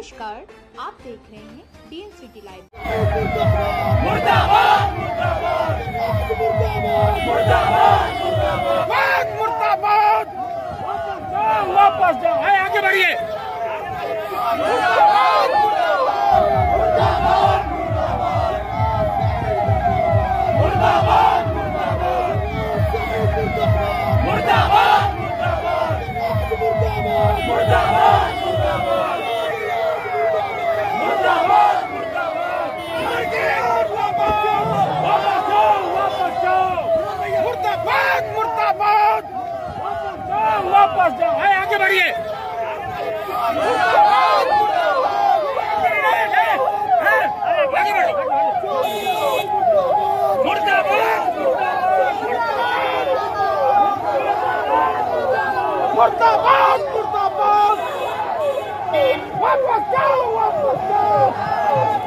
नमस्कार, आप देख रहे हैं टीएन सिटी लाइव। मुर्दाबाद मुर्दाबाद मुर्दाबाद मुर्दाबाद मुर्दाबाद वापस जाओ, है आगे बढ़िए। मुर्दाबाद मुर्दाबाद मुर्दाबाद मुर्दाबाद मुर्दाबाद वापस जाओ, है आगे बढ़िए। मुर्दाबाद मुर्दाबाद मुर्दाबाद मुर्दाबाद वापस जाओ, वापस जाओ।